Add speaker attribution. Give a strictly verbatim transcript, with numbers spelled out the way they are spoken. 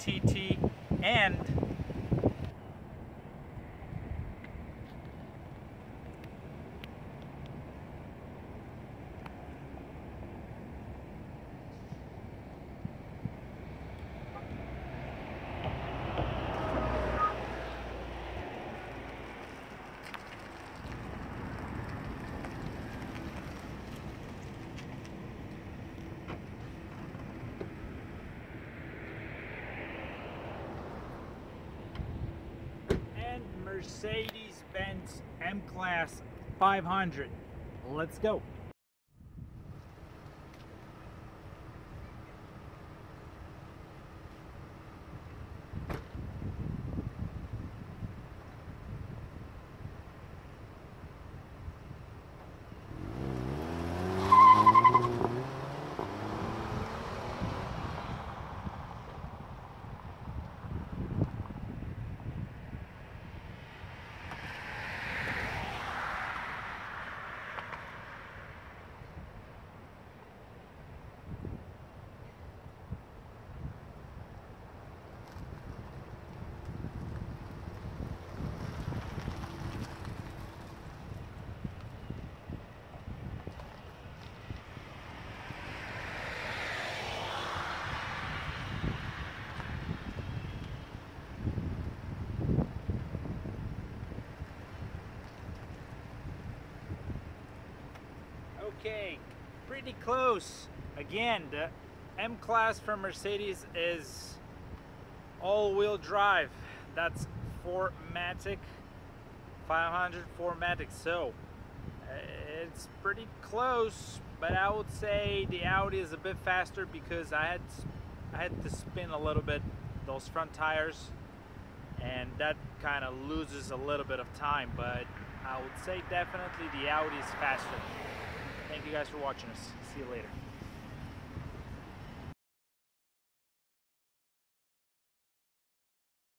Speaker 1: T T and Mercedes-Benz M-Class five hundred. Let's go. Okay, pretty close. Again, the M-Class from Mercedes is all-wheel drive. That's four matic, five hundred four matic. So it's pretty close, but I would say the Audi is a bit faster because I had I had to spin a little bit those front tires, and that kind of loses a little bit of time. But I would say definitely the Audi is faster. Thank you guys for watching us. See you later.